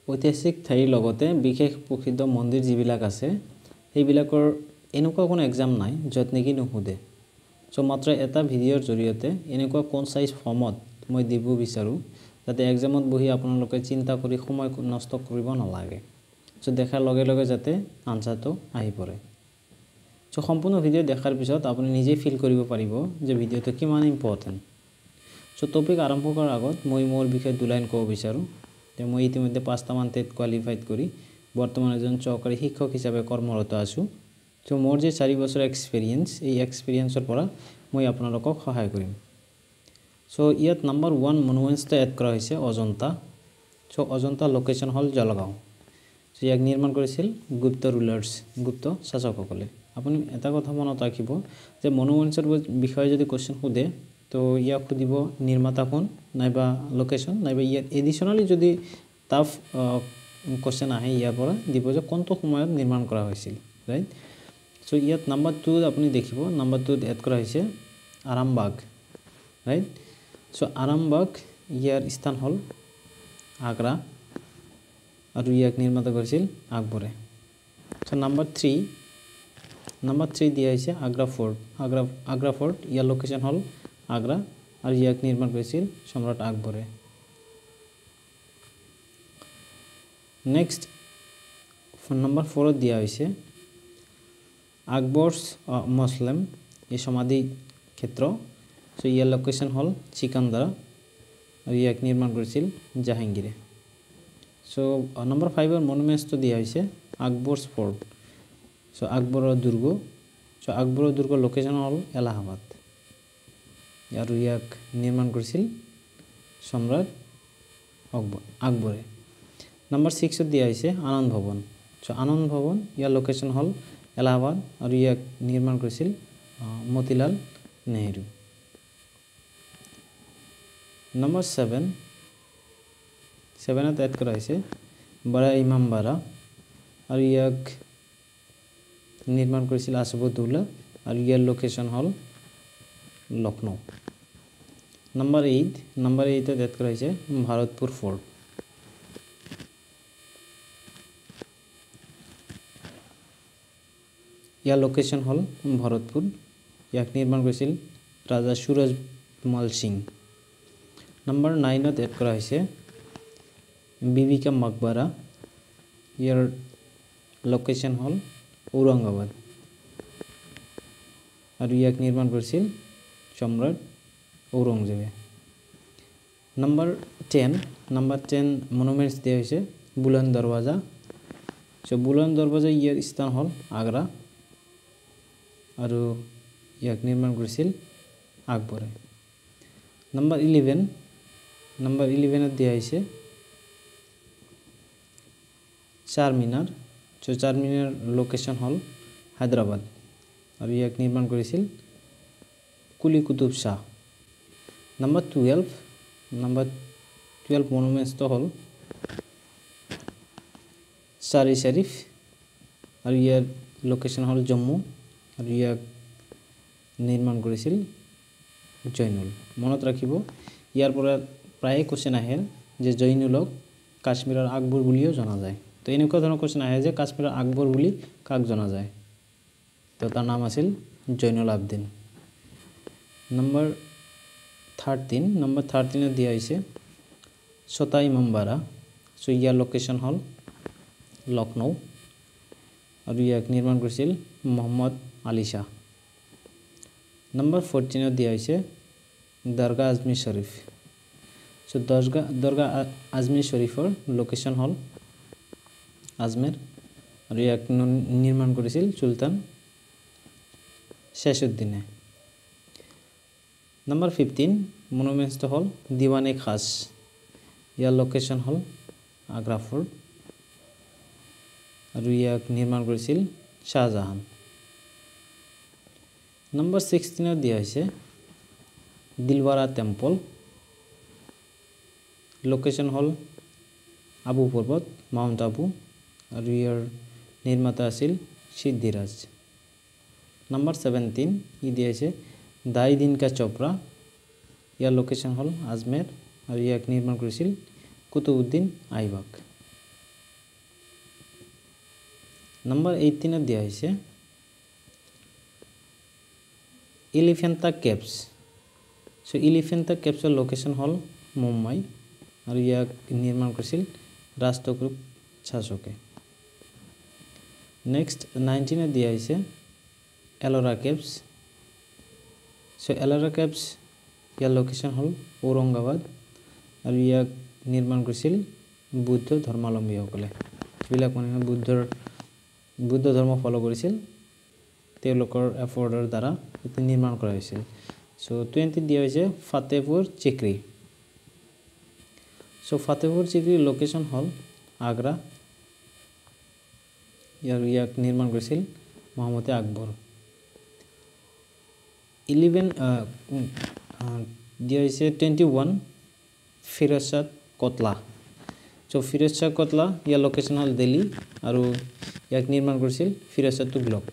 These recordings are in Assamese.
ঐতিহাসিক ঠাইৰ লগতে বিশেষ প্ৰসিদ্ধ মন্দিৰ যিবিলাক আছে সেইবিলাকৰ এনেকুৱা কোনো এক্সাম নাই য'ত নেকি নুসুধে সো মাত্ৰ এটা ভিডিঅ'ৰ জৰিয়তে এনেকুৱা কনসাইজ ফৰ্মত মই দিব বিচাৰো যাতে এক্সামত বহি আপোনালোকে চিন্তা কৰি সময় নষ্ট কৰিব নালাগে সো দেখাৰ লগে লগে যাতে আনসাৰটো আহি পৰে সো সম্পূৰ্ণ ভিডিঅ' দেখাৰ পিছত আপুনি নিজে ফিল কৰিব পাৰিব যে ভিডিঅ'টো কিমান ইম্পৰ্টেন্ট সো টপিক আৰম্ভ কৰাৰ আগত মই মোৰ বিষয়ে দুলাইন ক'ব বিচাৰো যে মই ইতিমধ্যে 5টা মান টেট কোৱালিফাইড কৰি বৰ্তমান এজন চৰকাৰী শিক্ষক হিচাপে কৰ্মৰত আছো সো মোৰ যে 4 বছৰ এক্সপেৰিয়েন্স এই এক্সপেৰিয়েন্সৰ পৰা মই আপোনালোকক সহায় কৰিম সো ইয়াত নাম্বাৰ 1 মনুমেন্টটো এড কৰা হৈছে অজন্তা সো অজন্তা লোকেশন হল জলগাঁও সো ইয়াক নিৰ্মাণ কৰিছিল গুপ্ত ৰুলাৰ্ছ গুপ্ত শাসকসকলে আপুনি এটা কথা মনত ৰাখিব যে মনুমেন্টৰ বিষয়ে যদি কোৱেশ্চন খুদে তো ইয়াক খুদিব নিৰ্মাতা কোন নাইবা লোকেশন নাইবা ইয়াত এডিশনালি যদি টাফ কোৱেশ্চন আহে ইয়াৰ পৰা দিব যে কোনটো সময়ত নিৰ্মাণ কৰা হৈছিল ৰাইট সো ইয়াত নাম্বাৰ 2 আপুনি দেখিব নাম্বাৰ 2 এড কৰা হৈছে আৰামবাগ ৰাইট সো আৰামবাগ ইয়াৰ স্থান হল আগ্ৰা আৰু ইয়াক নিৰ্মাতা কৰিছিল আকবৰে সো নাম্বাৰ 3 দিয়া হৈছে আগ্ৰা ফৰ্ট ইয়াৰ লোকেশন হল আগ্ৰা আৰু ইয়াক নিৰ্মাণ কৰিছিল সম্ৰাট আকবৰে নেক্সট নাম্বাৰ 4 দিয়া হৈছে আকবৰস মুছলিম এই সমাধি ক্ষেত্ৰ সো ইয়াৰ লোকেশন হল চিকান্দাৰা আৰু ইয়াক নিৰ্মাণ কৰিছিল জাহাঙ্গীৰে সো নাম্বাৰ 5 এৰ মনুমেন্টটো দিয়া হৈছে আকবৰস ফৰ্ট সো আকবৰৰ দুৰ্গ সো আকবৰৰ দুৰ্গৰ লোকেশন হল এলাহাবাদ আৰু ইয়াক নিৰ্মাণ কৰিছিল সম্ৰাট আকবৰে নাম্বাৰ 6 দিয়া হৈছে আনন্দ ভৱন সো আনন্দ ভৱন ইয়াৰ লোকেশন হল এলাহাবাদ আৰু ইয়াক নিৰ্মাণ কৰিছিল মতিলাল নেহেৰু নাম্বাৰ 7 এড কৰা হৈছে বড়া ইমামবাড়া আৰু ইয়াক নিৰ্মাণ কৰিছিল আসফউদ্দৌলা আৰু ইয়াৰ লোকেশন হল লখনৌ নাম্বাৰ 8 এড কৰা হৈছে ভাৰতপুৰ ফৰ্ট ইয়াৰ লোকেশন হল ভৰতপুৰ ইয়াক নিৰ্মাণ কৰিছিল ৰাজা সুৰজমল সিং নাম্বাৰ 9 এড কৰা হৈছে বিবিকা মকবৰা ইয়াৰ লোকেশন হল ঔৰংগাবাদ আৰু ইয়াক নিৰ্মাণ কৰিছিল সম্ৰাট ঔৰংজেবে নাম্বাৰ 10 মনুমেন্টস দিয়া হৈছে বুলন্দ দৰৱাজা সো বুলন্দ দৰৱাজা ইয়াৰ স্থান হল আগ্ৰা আৰু ইয়াক নিৰ্মাণ কৰিছিল আকবৰে নাম্বাৰ 11 দিয়া হৈছে চাৰমিনাৰ সো চাৰমিনাৰ লোকেশন হল হায়দৰাবাদ আৰু ইয়াক নিৰ্মাণ কৰিছিল কুলি কুতুব শাহ নাম্বাৰ 12 মনুমেন্টটো হল সাৰি শৰীফ আৰু ইয়াৰ লোকেশন হল জম্মু আৰু ইয়াক নিৰ্মাণ কৰিছিল জয়নুল মনত ৰাখিব ইয়াৰ পৰা প্ৰায় কোৱেশ্চন আহে যে জয়নুলক কাশ্মীৰৰ আকবৰ বুলিও জনা যায় তো এনেকুৱা ধৰণৰ কোৱেশ্চন আহে যে কাশ্মীৰৰ আকবৰ বুলি কাক জনা যায় তো তাৰ নাম আছিল জয়নুল আবদিন নাম্বাৰ 13 দিয়া হৈছে ছটা ইমামবাড়া সো ইয়াৰ লোকেশন হল লখনৌ আৰু ইয়াক নিৰ্মাণ কৰিছিল মোহাম্মদ আলী শাহ নাম্বাৰ 14 দিয়া হৈছে দৰগাহ আজমিৰ শৰীফ সো দৰগাহ আজমিৰ শৰীফৰ লোকেশন হল আজমেৰ আৰু ইয়াক নিৰ্মাণ কৰিছিল সুলতান শেষউদ্দিনে নাম্বাৰ 15 মনুমেন্টটো হল দিৱানে খাস ইয়াৰ লোকেশন হল আগ্ৰা ফৰ্ট আৰু ইয়াক নিৰ্মাণ কৰিছিল শাহজাহান নাম্বাৰ 16 দিয়া হৈছে দিলৱাৰা টেম্পল লোকেশন হল আবু পৰ্বত মাউণ্ট আবু আৰু ইয়াৰ নিৰ্মাতা আছিল সিদ্ধিৰাজ নাম্বাৰ 17 দিয়া হৈছে দাই দিন কা চোপড়া ইয়াৰ লোকেশন হল আজমেৰ আৰু ইয়াক নিৰ্মাণ কৰিছিল কুতুবউদ্দিন আইবাক নম্বৰ 18 দিয়া হৈছে এলিফেন্টা কেভছ সো এলিফেন্টা কেভছৰ লোকেশন হল মুম্বাই আৰু ইয়াক নিৰ্মাণ কৰিছিল ৰাষ্ট্ৰকূট শাসকে নেক্সট 19 দিয়া হৈছে Ellora caves so Ellora caves ইয়াৰ লোকেশন হল ঔৰংগাবাদ আৰু ইয়াক নিৰ্মাণ কৰিছিল বুদ্ধ ধৰ্মাৱলম্বীসকলে যিবিলাক মানুহে বুদ্ধ ধৰ্ম ফলো কৰিছিল তেওঁলোকৰ এফৰ্ডৰ দ্বাৰা এটি নিৰ্মাণ কৰা হৈছিল সো 20 দিয়া হৈছে ফাতেহপুৰ চিক্ৰী সো ফাতেহপুৰ চিক্ৰীৰ লোকেশন হল আগ্ৰা ইয়াক নিৰ্মাণ কৰিছিল মহম্মদ আকবৰ 11 দিয়া হৈছে 21 ফিৰোজ শাহ কোটলা সো ফিৰোজ শাহ কোটলা ইয়াৰ লোকেশন হল দিল্লী আৰু ইয়াক নিৰ্মাণ কৰিছিল ফিৰোজ শাহ তুগলক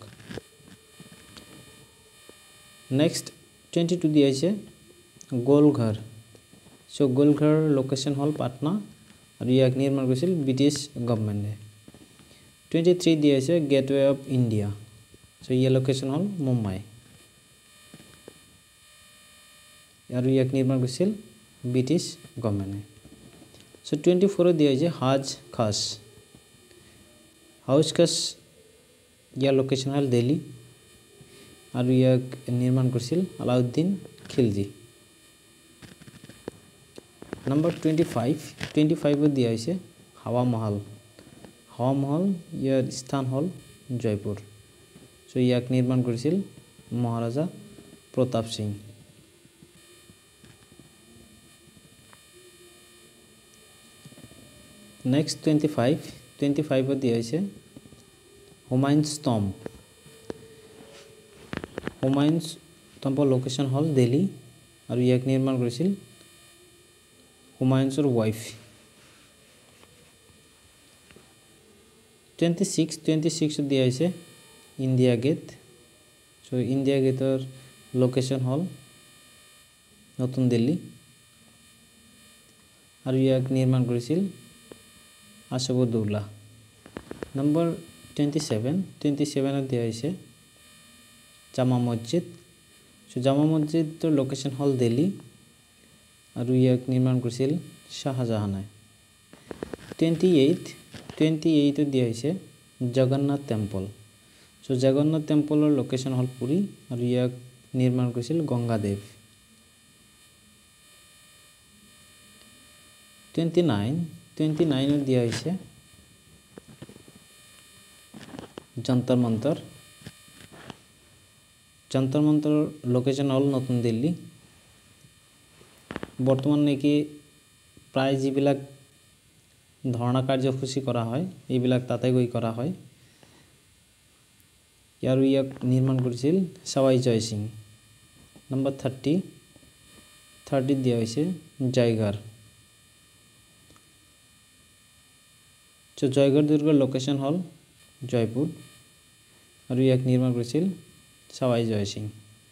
নেক্সট 22 দিয়া হৈছে গোলঘৰ সো গোলঘৰ লোকেশন হল পাটনা আৰু ইয়াক নিৰ্মাণ কৰিছিল ব্ৰিটিছ গভৰ্ণমেণ্টে 23 দিয়া হৈছে গেটৱে অফ ইণ্ডিয়া সো ইয়াৰ লোকেশন হল মুম্বাই আৰু ইয়াক নিৰ্মাণ কৰিছিল ব্ৰিটিছ গভৰ্ণমেণ্টে সো 24 দিয়া হৈছে হাজ খাস ইয়াৰ লোকেশন হল দিল্লী আৰু ইয়াক নিৰ্মাণ কৰিছিল আলাউদ্দিন খিলজি নম্বৰ 25 দিয়া হৈছে হাৱা মহল ইয়াৰ স্থান হল জয়পুৰ সো ইয়াক নিৰ্মাণ কৰিছিল মহাৰাজা প্ৰতাপ সিং নেক্সট 25 দিয়া হৈছে হুমায়ুনছ টম্বৰ লোকেশন হল দিল্লী আৰু ইয়াক নিৰ্মাণ কৰিছিল হুমায়ুনছৰ ওয়াইফ 26 দিয়া হৈছে ইণ্ডিয়া গেট সো ইণ্ডিয়া গেটৰ লোকেশন হল নতুন দিল্লী আৰু ইয়াক নিৰ্মাণ কৰিছিল আশফাকুদ্দৌলা নম্বৰ 27 দিয়া হৈছে জামা মছজিদ সো জামা মছজিদৰ লোকেশন হল দিল্লী আৰু ইয়াক নিৰ্মাণ কৰিছিল শাহজাহানে 28 দিয়া হৈছে জগন্নাথ টেম্পল সো জগন্নাথ টেম্পলৰ লোকেশন হল পুৰী আৰু ইয়াক নিৰ্মাণ কৰিছিল গংগাদেৱ 29 দিয়া হৈছে যন্তৰ মন্তৰ লোকেশন হল নতুন দিল্লী বৰ্তমান নেকি প্ৰায় যিবিলাক ধৰ্ণা কাৰ্যসূচী কৰা হয় এইবিলাক তাতে গৈ কৰা হয় আৰু ইয়াক নিৰ্মাণ কৰিছিল সৱাই জয় সিং নম্বৰ 30 দিয়া হৈছে জয়গড় সো জয়গড় দুৰ্গৰ লোকেশন হল জয়পুৰ আৰু ইয়াক নিৰ্মাণ কৰিছিল সৱাই জয় সিং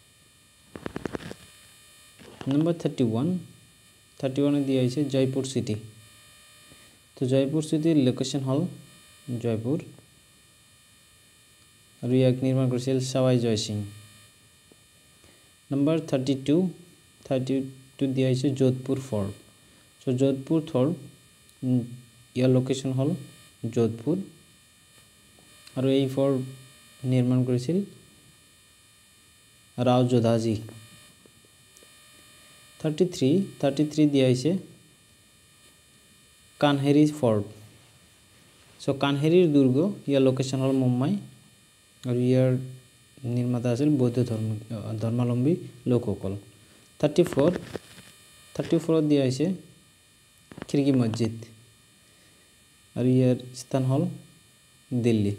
নম্বৰ 31 দিয়া হৈছে জয়পুৰ সিটি তো জয়পুৰ সিটিৰ লোকেশন হল জয়পুৰ আৰু ইয়াক নিৰ্মাণ কৰিছিল সৱাই জয় সিং নম্বৰ 32 দিয়া হৈছে Jodhpur fort so Jodhpur fort ইয়াৰ লোকেশন হল যোধপুৰ আৰু এই ফৰ্ট নিৰ্মাণ কৰিছিল ৰাও যোধাজী 33 দিয়া হৈছে কানহেৰি ফৰ্ট সো কানহেৰিৰ দুৰ্গ ইয়াৰ লোকেশন হল মুম্বাই আৰু ইয়াৰ নিৰ্মাতা আছিল বৌদ্ধ ধৰ্মাৱলম্বী লোকসকল 34 দিয়া হৈছে খিৰকি মছজিদ আৰু ইয়াৰ স্থান হল দিল্লী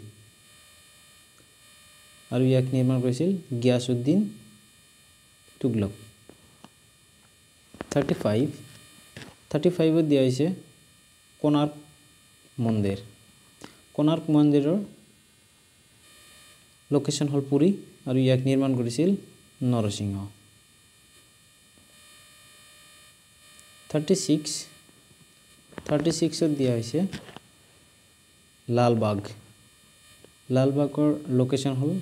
আৰু ইয়াক নিৰ্মাণ কৰিছিল গিয়াসউদ্দিন তুগলক 35 দিয়া হৈছে কোণাৰ্ক মন্দিৰৰ লোকেশন হল পুৰী আৰু ইয়াক নিৰ্মাণ কৰিছিল নৰসিংহ 36 দিয়া হৈছে লালবাগ লালবাগৰ লোকেশন হল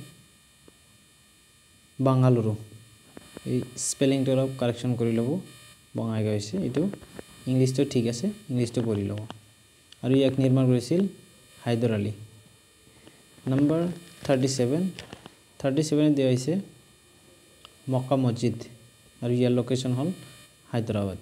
বাংগালুৰু এই স্পেলিংটো অলপ কাৰেকশন কৰি লব বঙাইগাঁও হৈছে এটো ইংলিশটো ঠিক আছে ইংলিশটো পঢ়ি লব আৰু ইয়াক নিৰ্মাণ কৰিছিল হায়দৰ আলী নম্বৰ 37 দিয়া হৈছে মক্কা মছজিদ আৰু ইয়াৰ লোকেশন হল হায়দৰাবাদ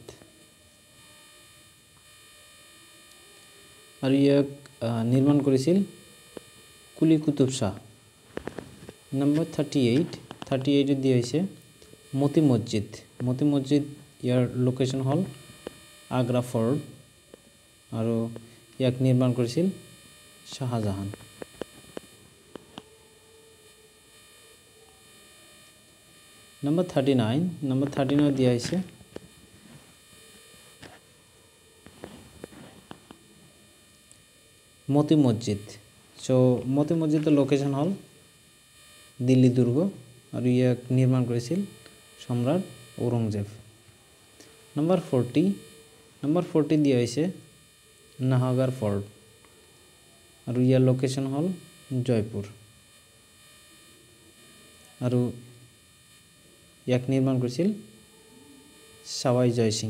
আৰু ইয়াক নিৰ্মাণ কৰিছিল কুলি কুতুব শাহ নম্বৰ 38 দিয়া হৈছে মতি মছজিদ ইয়াৰ লোকেশন হল আগ্ৰা ফৰ্ট আৰু ইয়াক নিৰ্মাণ কৰিছিল শাহজাহান নম্বৰ 39 দিয়া হৈছে মতি মছজিদ সো মতি মছজিদৰ লোকেশন হল দিল্লী দুৰ্গ আৰু ইয়াক নিৰ্মাণ কৰিছিল সম্ৰাট ঔৰংজেব নম্বৰ 40 দিয়া হৈছে নাহৰগড় ফৰ্ট আৰু ইয়াৰ লোকেশন হল জয়পুৰ আৰু ইয়াক নিৰ্মাণ কৰিছিল সৱাই জয় সিং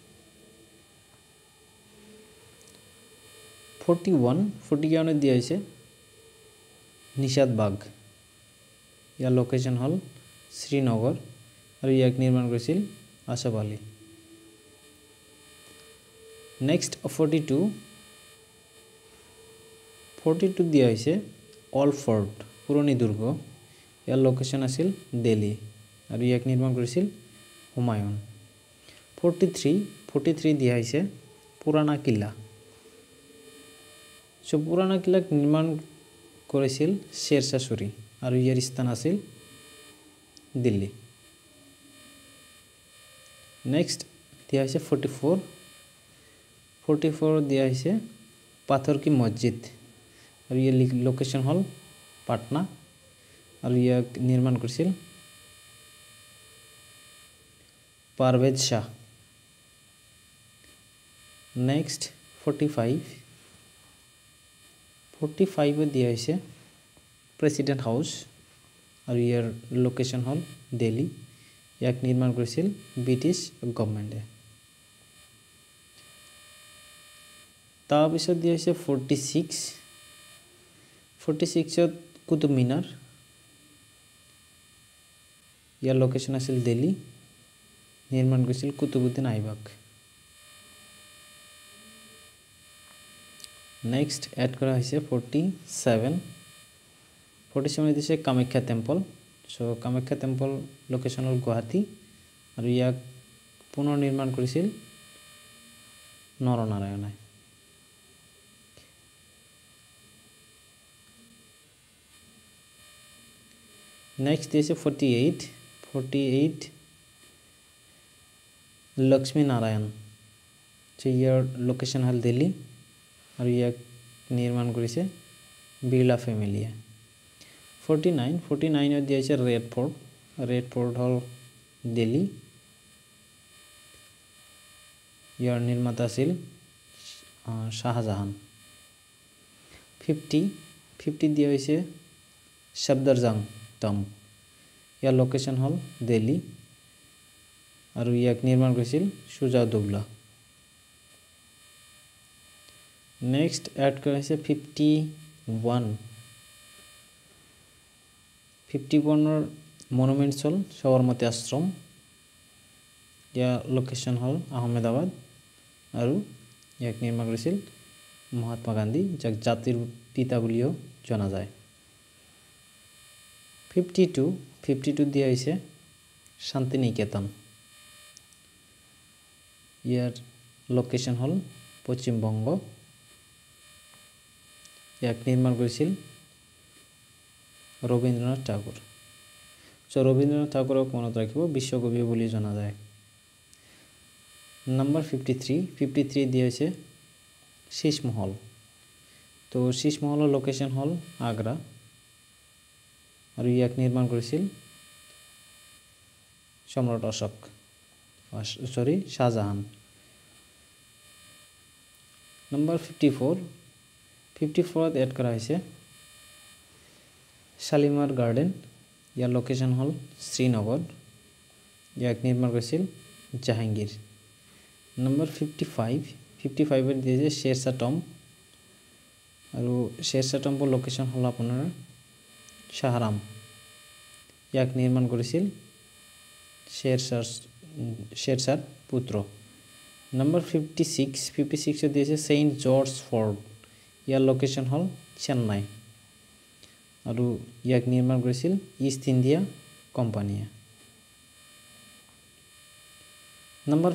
41 দিয়া হৈছে নিশাদ বাগ ইয়াৰ লোকেশন হল শ্ৰীনগৰ আৰু ইয়াক নিৰ্মাণ কৰিছিল আছফ আলী নেক্সট 42 দিয়া হৈছে অল ফৰ্ট পুৰণি দুৰ্গ ইয়াৰ লোকেশন আছিল দিল্লী আৰু ইয়াক নিৰ্মাণ কৰিছিল হুমায়ুন 43 দিয়া হৈছে পুৰাণা কিলা সো পুৰাণা কিলাক নিৰ্মাণ কৰিছিল শেৰশাহ সূৰী আৰু ইয়াৰ স্থান আছিল দিল্লী নেক্সট দিয়া হৈছে 44 দিয়া হৈছে পাথৰ কি মছজিদ আৰু ইয়াৰ লোকেশন হল পাটনা আৰু ইয়াক নিৰ্মাণ কৰিছিল পাৰভেজ শাহ নেক্সট 45 দিয়া হৈছে প্ৰেসিডেন্ট হাউস আৰু ইয়াৰ লোকেশন হল দিল্লী ইয়াক নিৰ্মাণ কৰিছিল ব্ৰিটিছ গভৰ্ণমেণ্টে তাৰ পিছত দিয়া হৈছে 46ত কুতুব মিনাৰ ইয়াৰ লোকেশন আছিল দিল্লী নিৰ্মাণ কৰিছিল কুতুবউদ্দিন আইবক নেক্সট এড কৰা হৈছে 47 দিছে Kamakhya temple so Kamakhya temple location হল গুৱাহাটী আৰু ইয়াক পুনৰ নিৰ্মাণ কৰিছিল নৰনাৰায়ণে নেক্সট দিছে 48 লক্ষ্মী নাৰায়ণ ইয়াৰ লোকেশন হল দিল্লী আৰু ইয়াক নিৰ্মাণ কৰিছে বিৰলা ফেমিলিয়ে 49 দিয়া হৈছে ৰেড ফৰ্ট হল দিল্লী ইয়াৰ নিৰ্মাতা আছিল শাহজাহান 50 দিয়া হৈছে সফদৰজং টম্ব ইয়াৰ লোকেশন হল দিল্লী আৰু ইয়াক নিৰ্মাণ কৰিছিল সুজাউদ্দৌলা নেক্সট এড কৰা হৈছে 51 মনুমেন্টছ হল সবৰমতী আশ্ৰম ইয়াৰ লোকেশন হল আহমেদাবাদ আৰু ইয়াক নিৰ্মাণ কৰিছিল মহাত্মা গান্ধী যাক জাতিৰ পিতা বুলিও জনা যায় 52 দিয়া হৈছে শান্তি নিকেতন ইয়াৰ লোকেশন হল পশ্চিম বংগ ইয়াক নিৰ্মাণ কৰিছিল ৰবীন্দ্ৰনাথ ঠাকুৰ সো ৰবীন্দ্ৰনাথ ঠাকুৰক মনত ৰাখিব বিশ্বকবি বুলি জনা যায় নম্বৰ 53 দিয়া হৈছে শীশ মহল তো শীশ মহলৰ লোকেশন হল আগ্ৰা আৰু ইয়াক নিৰ্মাণ কৰিছিল সম্ৰাট অশোক শাহজাহান নম্বৰ 54 এড কৰা হৈছে শালিমাৰ গাৰ্ডেন ইয়াৰ লোকেশ্যন হ'ল শ্ৰীনগৰ ইয়াক নিৰ্মাণ কৰিছিল জাহাংগীৰ নম্বৰ 55 দিছে শেৰশাহ টম্ব আৰু শেৰশাহ টম্বৰ লোকেশ্যন হ'ল আপোনাৰ শাহৰাম ইয়াক নিৰ্মাণ কৰিছিল শেৰশাহ পুত্ৰ নম্বৰ 56 দিছে সেইণ্ট জৰ্জ ফৰ্ট ইয়াৰ লোকেশ্যন হ'ল চেন্নাই আৰু ইয়াক নিৰ্মাণ কৰিছিল ইষ্ট ইণ্ডিয়া কোম্পানীয়ে নম্বৰ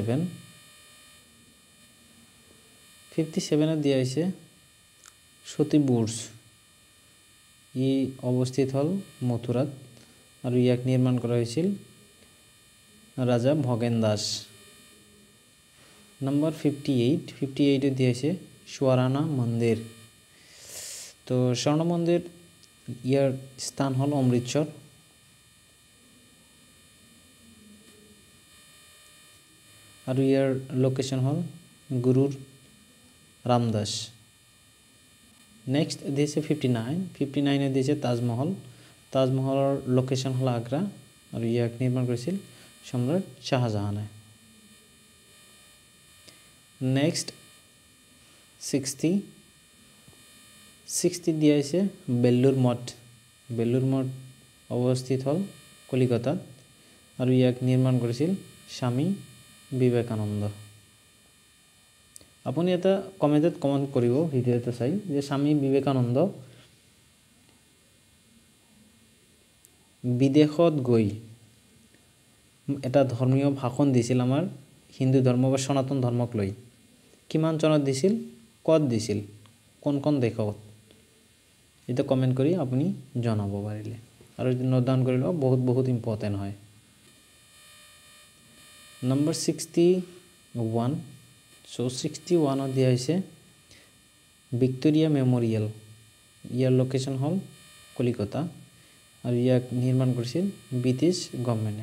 57 দিয়া হৈছে সতী বুৰ্জ ই অৱস্থিত হ'ল মথুৰাত আৰু ইয়াক নিৰ্মাণ কৰা হৈছিল ৰাজা ভগেন দাস নম্বৰ 58 দিয়া হৈছে স্বৰ্ণ মন্দিৰ তো স্বৰ্ণ মন্দিৰ ইয়াৰ স্থান হ'ল অমৃতসৰ আৰু ইয়াৰ লোকেশ্যন হ'ল গুৰুৰ ৰামদাস নেক্সট দিছে 59 দিছে তাজমহলৰ লোকেশ্যন হ'ল আগ্ৰা আৰু ইয়াক নিৰ্মাণ কৰিছিল সম্ৰাট শাহজাহানে নেক্সট 60 দিয়া হৈছে বেলুৰ মঠ অৱস্থিত হ'ল কলিকতাত আৰু ইয়াক নিৰ্মাণ কৰিছিল স্বামী বিবেকানন্দ আপুনি এটা কমেণ্টত কমেণ্ট কৰিব ভিডিঅ'টো চাই যে স্বামী বিবেকানন্দ বিদেশত গৈ এটা ধৰ্মীয় ভাষণ দিছিল আমাৰ হিন্দু ধৰ্ম বা সনাতন ধৰ্মক লৈ কিমান চনত দিছিল ক'ত দিছিল কোন দেশত এটা কমেণ্ট কৰি আপুনি জনাব পাৰিলে আৰু নোট ডাউন কৰি লওক বহুত ইম্পৰ্টেণ্ট হয় নম্বৰ 61 সো 61 দিয়া হৈছে ভিক্টোৰিয়া মেমৰিয়েল ইয়াৰ লোকেশ্যন হ'ল কলিকতা আৰু ইয়াক নিৰ্মাণ কৰিছিল ব্ৰিটিছ গভৰ্ণমেণ্টে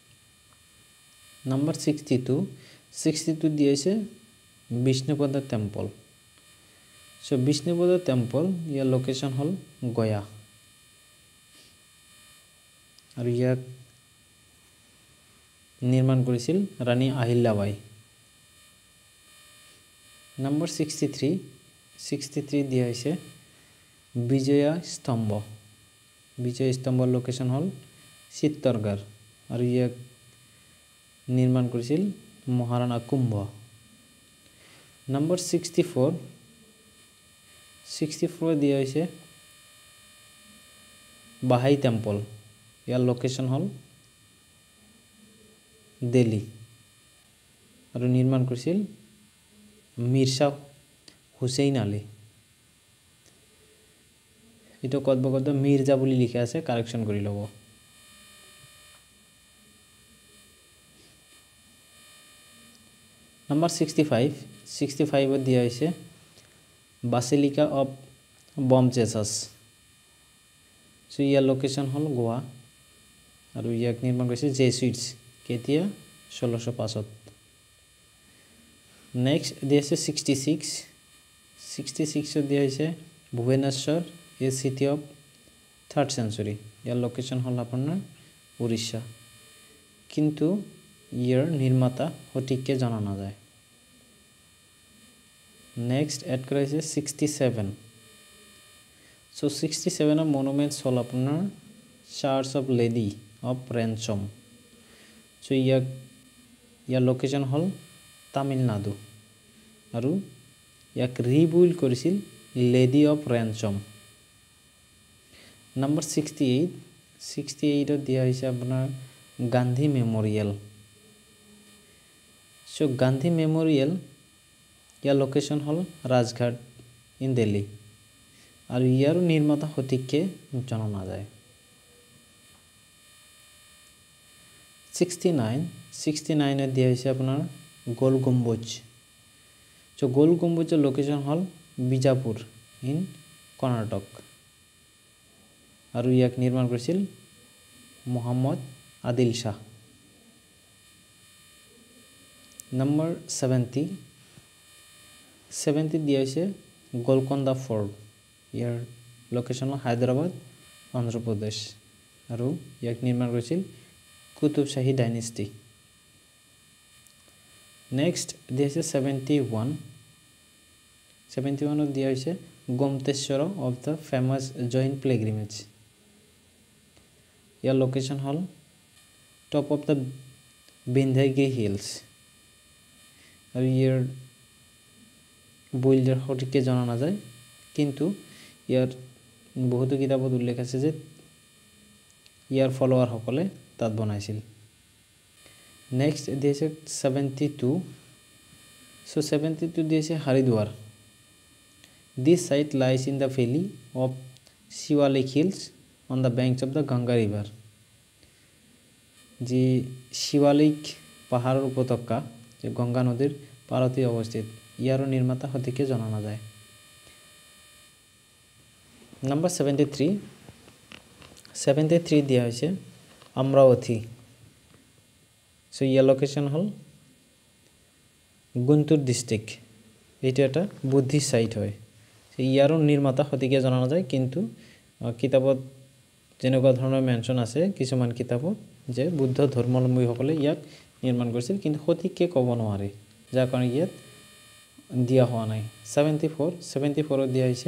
নম্বৰ 62 দিয়া হৈছে Vishnupad temple so Vishnupad temple ইয়াৰ লোকেশ্যন হ'ল গয়া আৰু ইয়াক নিৰ্মাণ কৰিছিল ৰাণী আহিল্যাবাই নম্বৰ 63 দিয়া হৈছে বিজয় স্তম্ভৰ লোকেশ্যন হ'ল চিত্তৰগড় আৰু ইয়াক নিৰ্মাণ কৰিছিল মহাৰাণা কুম্ভ নম্বৰ 64 দিয়া হৈছে বাহাই টেম্পল ইয়াৰ লোকেশ্যন হ'ল দিল্লী আৰু নিৰ্মাণ কৰিছিল মিৰ্জা হুছেইন আলী এটা কত মিৰ্জা বুলি লিখা আছে কাৰেকশ্যন কৰি ল'ব নম্বৰ 65 দিয়া হৈছে basilica of Bom Jesus so ইয়াৰ লোকেশ্যন হ'ল গোৱা আৰু ইয়াক নিৰ্মাণ কৰিছে জেছুইটছ কেতিয়া 1605 নেক্সট দিয়া হৈছে 66 দিয়া হৈছে Bhubaneswar a city of 3rd century ইয়াৰ লোকেশ্যন হ'ল আপোনাৰ উৰিষ্যা কিন্তু ইয়াৰ নিৰ্মাতা সঠিককৈ জনা নাযায় নেক্সট এড কৰা হৈছে 67 সো 67 মনুমেণ্টছ হ'ল আপোনাৰ church of Lady of ransom so ইয়াৰ লোকেশ্যন হ'ল তামিলনাডু আৰু ইয়াক ৰিবিল্ড কৰিছিল লেডি অফ ৰেঞ্চম নম্বৰ 68 দিয়া হৈছে আপোনাৰ Gandhi memorial so Gandhi memorial ইয়াৰ লোকেশ্যন হ'ল ৰাজঘাট ইন দিল্লী আৰু ইয়াৰ নিৰ্মাতা সঠিককৈ জনা নাযায় 69 দিয়া হৈছে আপোনাৰ গোল গম্বুজ সো গোল গম্বুজৰ লোকেশ্যন হ'ল বিজাপুৰ ইন কৰ্ণাটক আৰু ইয়াক নিৰ্মাণ কৰিছিল মোহাম্মদ আদিল শাহ নম্বৰ 70 দিয়া হৈছে গোলকোণ্ডা ফৰ্ট ইয়াৰ লোকেশ্যন হ'ল হায়দৰাবাদ অন্ধ্ৰপ্ৰদেশ আৰু ইয়াক নিৰ্মাণ কৰিছিল কুতুব শাহী ডাইনেষ্টি নেক্সট দিয়া হৈছে 71 দিয়া হৈছে Gommateshwara of the famous Jain pilgrimage ইয়াৰ লোকেশ্যন হল top of the Vindhyagiri hills আৰু ইয়াৰ বুইল্ডাৰ সঠিককৈ জনা নাযায় কিন্তু ইয়াৰ বহুতো কিতাপত উল্লেখ আছে যে ইয়াৰ ফলোৱাৰসকলে তাত বনাইছিল নেক্সট দিছে 72 so 72 দিছে Haridwar this site lies in the valley of Shivalik Hills on the banks of the Ganga river যি শিৱালিক পাহাৰৰ উপত্যকা যে গংগা নদীৰ পাৰতে অৱস্থিত ইয়াৰো নিৰ্মাতা সঠিককৈ জনা নাযায় নাম্বাৰ 73 দিয়া হৈছে অমৰাৱতী সো ইয়াৰ লোকেশ্যন হল গুন্টুৰ ডিস্ট্ৰিক্ট এইটো এটা বুদ্ধিষ্ট সাইট হয় ইয়াৰো নিৰ্মাতা সঠিককৈ জনা নাযায় কিন্তু কিতাপত যেনেকুৱা ধৰণৰ মেনশন আছে কিছুমান কিতাপত যে বুদ্ধ ধৰ্মাৱলম্বীসকলে ইয়াক নিৰ্মাণ কৰিছিল কিন্তু সঠিককৈ ক'ব নোৱাৰে যাৰ কাৰণে ইয়াত দিয়া হোৱা নাই 74 দিয়া হৈছে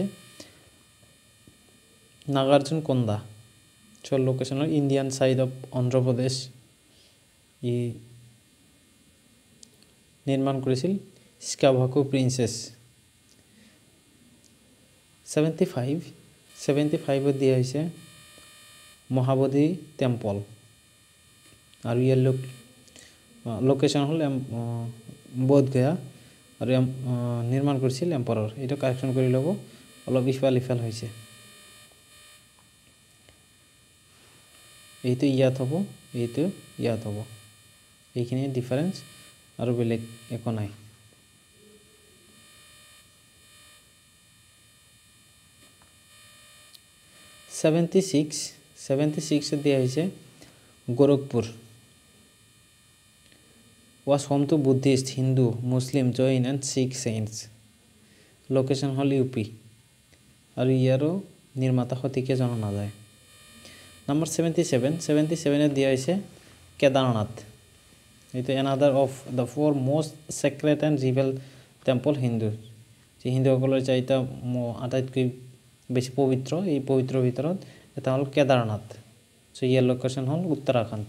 নাগাৰ্জুন কোণ্ডা চল লোকেশ্যনৰ ইণ্ডিয়ান সাইড অফ অন্ধ্ৰপ্ৰদেশ ই নিৰ্মাণ কৰিছিল স্কাভাকো প্ৰিন্সেছ 75 দিয়া হৈছে মহাবোধি টেম্পল আৰু ইয়াৰ লোকেশ্যন হল বোধগয়া আৰু নিৰ্মাণ কৰিছিল এম্পাৰৰ এটা কাৰেকচন কৰি লব অলপ ইফাল হৈছে এইটো ইয়াত হ'ব এইটো ইয়াত হ'ব এইখিনি ডিফাৰেন্স আৰু বেলেগ একো নাই 76 দিয়া হৈছে Gorakhpur was home to Buddhist, Hindu, Muslim, Jain and Sikh saints. Location hol UP. আৰু ইয়াৰো নিৰ্মাতা সঠিককৈ জনা নাযায় নাম্বাৰ 77 দিয়া হৈছে কেদাৰনাথ এইটো another of the four most sacred and revered temple Hindu যি হিন্দুসকলৰ চাৰিটা আটাইতকৈ বেছি পবিত্ৰ এই পবিত্ৰৰ ভিতৰত এটা হল কেদাৰনাথ সো ইয়াৰ লোকেশ্যন হল উত্তৰাখণ্ড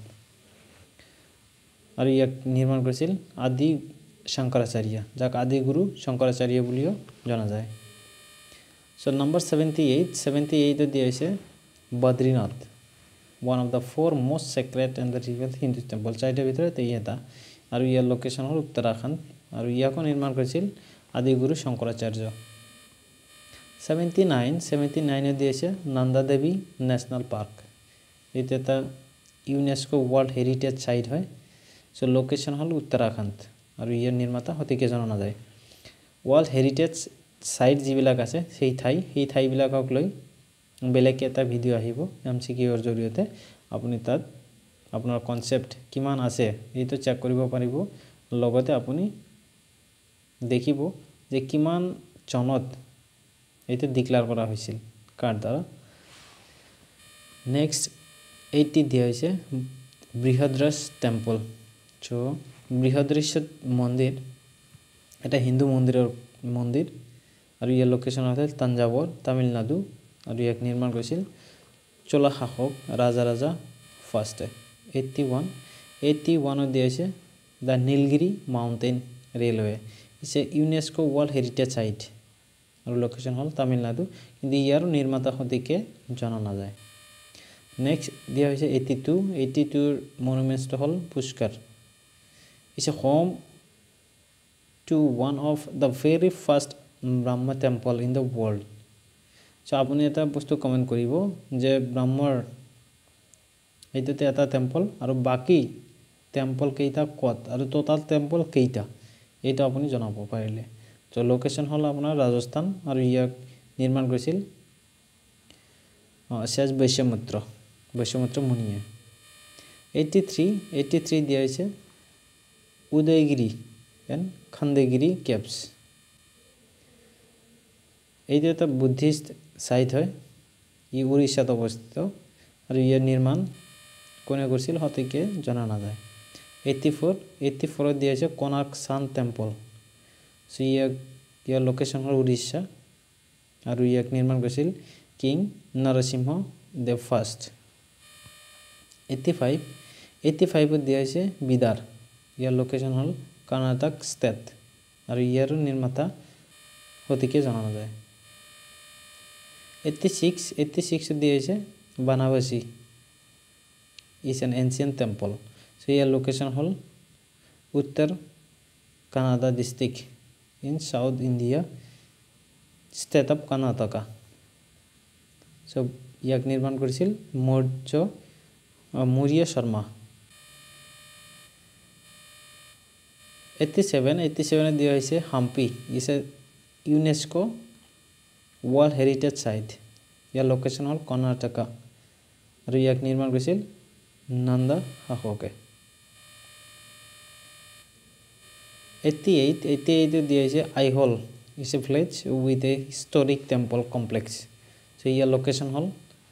আৰু ইয়াক নিৰ্মাণ কৰিছিল আদি শংকৰাচাৰ্য যাক আদি গুৰু শংকৰাচাৰ্য বুলিও জনা যায় সো নাম্বাৰ 78 দিয়া হৈছে Badrinath one of the four most sacred and the revered Hindu temple চাৰিটাৰ ভিতৰত এই এটা আৰু ইয়াৰ লোকেশ্যন হল উত্তৰাখণ্ড আৰু ইয়াকো নিৰ্মাণ কৰিছিল আদি গুৰু শংকৰাচাৰ্য 79 দিয়া হৈছে নন্দা দেৱী নেশ্যনেল পাৰ্ক এইটো এটা ইউনেস্কো ওয়াৰ্ল্ড হেৰিটেজ সাইট হয় সো লোকেশ্যন হল উত্তৰাখণ্ড আৰু ইয়াৰ নিৰ্মাতা সঠিককৈ জনা নাযায় ওয়াৰ্ল্ড হেৰিটেজ সাইট যিবিলাক আছে সেই ঠাইবিলাকক লৈ বেলেগ এটা ভিডিও আহিব এমসিকিউৰ জৰিয়তে আপুনি তাত আপোনাৰ কনসেপ্ট কিমান আছে এইটো চেক কৰিব পাৰিব লগতে আপুনি দেখিব যে কিমান চনত এইটো ডিক্লেয়াৰ কৰা হৈছিল কাৰ দ্বাৰা নেক্সট 80 দিয়া হৈছে বৃহদ্ৰশ টেম্পল সো বৃহদ্ৰশ মন্দিৰ এটা হিন্দু মন্দিৰ আৰু ইয়াৰ লোকেশ্যন আছে তাঞ্জাৱৰ তামিলনাডু আৰু ইয়াক নিৰ্মাণ কৰিছিল চোলা শাসক ৰাজা ফাৰ্ষ্টে 81 দিয়া হৈছে the Nilgiri mountain railway it's a UNESCO world heritage site আৰু লোকেশ্যন হল তামিলনাডু কিন্তু ইয়াৰ নিৰ্মাতা সঠিককৈ জনা নাযায় নেক্সট দিয়া হৈছে 82 মনুমেণ্টটো হল Pushkar it's a home to one of the very first Brahma temple in the world so আপুনি এটা বস্তু কমেন্ট কৰিব যে ব্ৰহ্মৰ এইটোতে এটা টেম্পল আৰু বাকি টেম্পল কেইটা কত আৰু টোটাল টেম্পল কেইটা এইটো আপুনি জনাব পাৰিলে তো লোকেশ্যন হল আপোনাৰ ৰাজস্থান আৰু ইয়াক নিৰ্মাণ কৰিছিল শেষ বৈশ্যমুত্ৰ মুনিয়ে 83 দিয়া হৈছে উদয়গিৰি এণ্ড খণ্ডগিৰি কেভছ এইটো এটা বুদ্ধিষ্ট সাইট হয় ই উৰিষ্যাত অৱস্থিত আৰু ইয়াৰ নিৰ্মাণ কোনে কৰিছিল সঠিককৈ জনা নাযায় 84 দিয়া হৈছে কোনাৰ্ক সান টেম্পল সো ইয়াৰ লোকেশ্যন হ'ল উৰিষ্যা আৰু ইয়াক নিৰ্মাণ কৰিছিল কিং নৰসিংহ দেৱ ফাৰ্ষ্ট 85 দিয়া হৈছে বিদাৰ ইয়াৰ লোকেশ্যন হ'ল কৰ্ণাটক ষ্টেট আৰু ইয়াৰ নিৰ্মাতা সঠিককৈ জনা নাযায় 86 দিয়া হৈছে Banarasi is an ancient temple so ইয়াৰ লোকেশ্যন হ'ল Uttara Kannada district in South India state of Karnataka so ইয়াক নিৰ্মাণ কৰিছিল মৌৰ্য শৰ্মা 87 দিয়া হৈছে Hampi is a UNESCO World Heritage Site ইয়াৰ লোকেশ্যন হ'ল কৰ্ণাটকা আৰু ইয়াক নিৰ্মাণ কৰিছিল নন্দা শাসকে 88 দিয়া হৈছে Aihole is a village with a historic temple complex so ইয়াৰ লোকেশ্যন হ'ল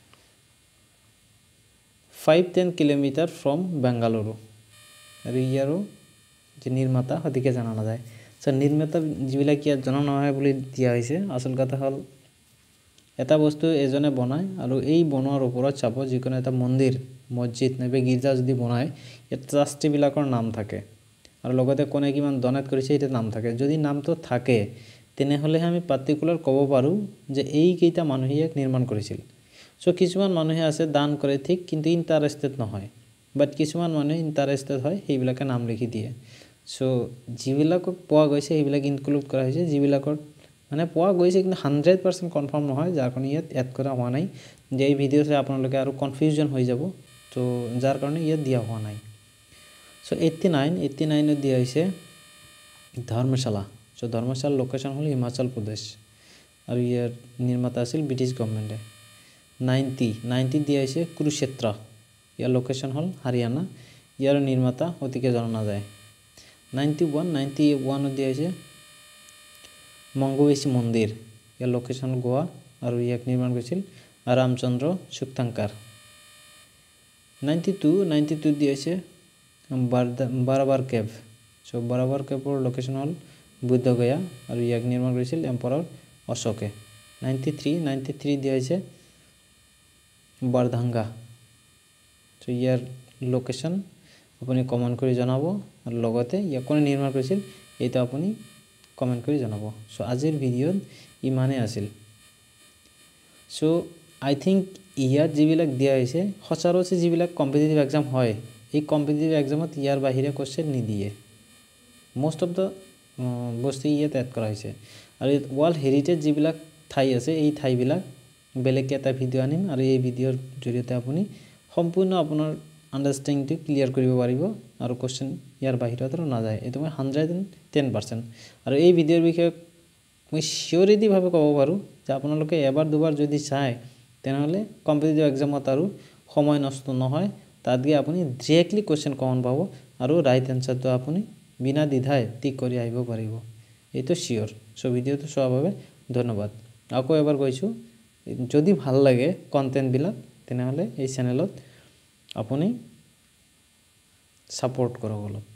5-10 কিলোমিটাৰ from বেংগালুৰু আৰু ইয়াৰো যে নিৰ্মাতা সঠিককৈ জনা নাযায় so নিৰ্মাতা যিবিলাক ইয়াত জনা নহয় বুলি দিয়া হৈছে আচল কথা হ'ল এটা বস্তু এজনে বনায় আৰু এই বনোৱাৰ ওপৰত চাব যিকোনো এটা মন্দিৰ মছজিদ নাইবা গীৰ্জা যদি বনায় ইয়াত ট্ৰাষ্টিবিলাকৰ নাম থাকে আৰু লগতে কোনে কিমান ডনেট কৰিছে এটা নাম থাকে যদি নামটো থাকে তেনেহ'লে আমি পাৰ্টিকুলাৰ ক'ব পাৰোঁ যে এই কেইটা মানুহে ইয়াক নিৰ্মাণ কৰিছিল সো কিছুমান মানুহে আছে দান কৰে ঠিক কিন্তু ইণ্টাৰেষ্টেড নহয় বাট কিছুমান মানুহে ইণ্টাৰেষ্টেড হয় সেইবিলাকে নাম লিখি দিয়ে সো যিবিলাকক পোৱা গৈছে সেইবিলাক ইনক্লুড কৰা হৈছে যিবিলাকৰ মানে পোৱা গৈছে কিন্তু 100% কনফাৰ্ম নহয় যাৰ কাৰণে ইয়াত এড কৰা হোৱা নাই যে এই ভিডিঅ' চাই আপোনালোকে আৰু কনফিউজন হৈ যাব তো যাৰ কাৰণে ইয়াত দিয়া হোৱা নাই সো 89 দিয়া হৈছে ধৰ্মশালা সো ধৰ্মশালাৰ লোকেশ্যন হ'ল হিমাচল প্ৰদেশ আৰু ইয়াৰ নিৰ্মাতা আছিল ব্ৰিটিছ গভৰ্ণমেণ্টে 90 দিয়া হৈছে কুৰুক্ষেত্ৰ ইয়াৰ লোকেশ্যন হ'ল হাৰিয়ানা ইয়াৰ নিৰ্মাতা সঠিককৈ জনা নাযায় 91 দিয়া হৈছে মংগোবেশী মন্দিৰ ইয়াৰ লোকেশ্যন গোৱা আৰু ইয়াক নিৰ্মাণ কৰিছিল ৰামচন্দ্ৰ সুক্তাংকাৰ 92 দিয়া হৈছে বাৰাবাৰ কেভ সো বাৰাবাৰ কেভৰ লোকেশ্যন হ'ল বুদ্ধগয়া আৰু ইয়াক নিৰ্মাণ কৰিছিল এম্পাৰাৰ অশোকে 93 দিয়া হৈছে বাৰধাঙ্গা সো ইয়াৰ লোকেশ্যন আপুনি কমেণ্ট কৰি জনাব আৰু লগতে ইয়াক কোনে নিৰ্মাণ কৰিছিল এইটো আপুনি কমেণ্ট কৰি জনাব সো আজিৰ ভিডিঅ'ত ইমানেই আছিল সো আই থিংক ইয়াত যিবিলাক দিয়া হৈছে সচৰাচৰ যিবিলাক কম্পিটিটিভ এক্সাম হয় এই কম্পিটিটিভ এক্সামত ইয়াৰ বাহিৰে কোৱেশ্চন নিদিয়ে মোষ্ট অফ দ্য বস্তু ইয়াত এড কৰা হৈছে আৰু ৱৰ্ল্ড হেৰিটেজ যিবিলাক ঠাই আছে এই ঠাইবিলাক বেলেগকৈ এটা ভিডিঅ' আনিম আৰু এই ভিডিঅ'ৰ জৰিয়তে আপুনি সম্পূৰ্ণ আপোনাৰ আণ্ডাৰষ্টেণ্ডিংটো ক্লিয়াৰ কৰিব পাৰিব আৰু কোৱেশ্চন ইয়াৰ বাহিৰত আৰু নাযায় এইটো মই 110% আৰু এই ভিডিঅ'ৰ বিষয়ে মই চিয়ৰিটিভাৱে ক'ব পাৰোঁ যে আপোনালোকে এবাৰ দুবাৰ যদি চায় তেনেহ'লে কম্পিটিটিভ এক্সামত আৰু সময় নষ্ট নহয় তাত গৈ আপুনি ডিৰেক্টলি কোৱেশ্চন কমন পাব আৰু ৰাইট এনচাৰটো আপুনি বিনা দ্বিধাই টিক কৰি আহিব পাৰিব এইটো চিয়'ৰ সো ভিডিঅ'টো চোৱাৰ বাবে ধন্যবাদ আকৌ এবাৰ কৈছোঁ যদি ভাল লাগে কণ্টেণ্টবিলাক তেনেহ'লে এই চেনেলত আপুনি ছাপোৰ্ট কৰক অলপ